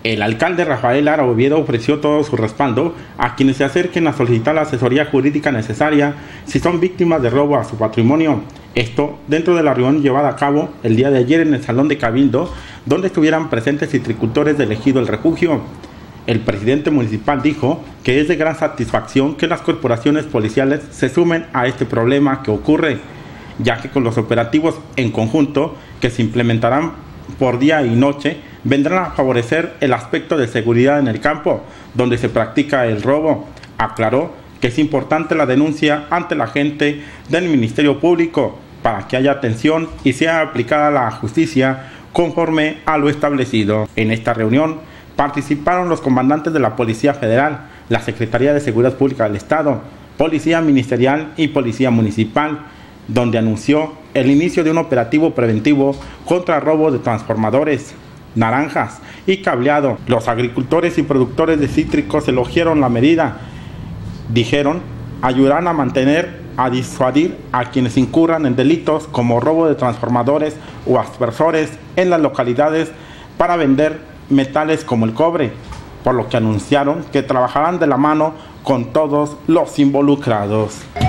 El alcalde Rafael Lara Oviedo ofreció todo su respaldo a quienes se acerquen a solicitar la asesoría jurídica necesaria si son víctimas de robo a su patrimonio. Esto dentro de la reunión llevada a cabo el día de ayer en el Salón de Cabildo, donde estuvieran presentes citricultores del Ejido El Refugio. El presidente municipal dijo que es de gran satisfacción que las corporaciones policiales se sumen a este problema que ocurre, ya que con los operativos en conjunto que se implementarán por día y noche, vendrán a favorecer el aspecto de seguridad en el campo, donde se practica el robo. Aclaró que es importante la denuncia ante la gente del Ministerio Público para que haya atención y sea aplicada la justicia conforme a lo establecido. En esta reunión participaron los comandantes de la Policía Federal, la Secretaría de Seguridad Pública del Estado, Policía Ministerial y Policía Municipal, donde anunció el inicio de un operativo preventivo contra robo de transformadores, naranjas y cableado. Los agricultores y productores de cítricos elogiaron la medida. Dijeron, ayudarán a disuadir a quienes incurran en delitos como robo de transformadores o aspersores en las localidades para vender metales como el cobre, por lo que anunciaron que trabajarán de la mano con todos los involucrados.